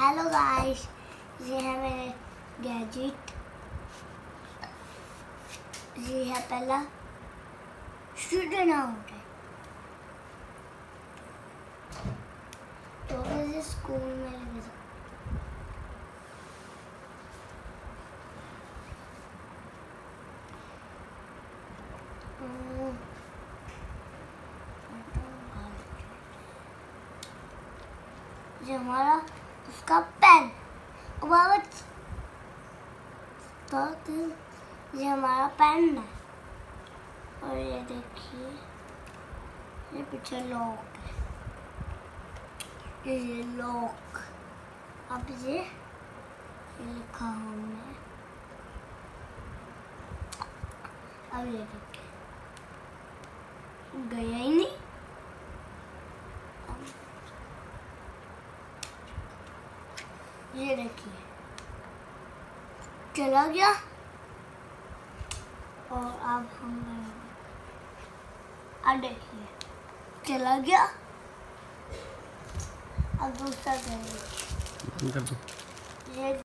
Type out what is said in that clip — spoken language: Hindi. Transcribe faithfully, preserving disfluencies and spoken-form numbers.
हेलो गाइस, ये है मेरे गैजेट। ये है पहला स्टूडेंट आउट है, तो वैसे स्कूल में लगे जाओ। ये हमारा उसका पेन, ये हमारा पेन है। और ये देखिए, ये पीछे लॉक है, ये लॉक। अब ये लिखा हमने, अब ये देखिए गया ही नहीं। ये देखिए चला गया। और अब हम अब देखिए चला गया। अब दूसरा करेंगे। ये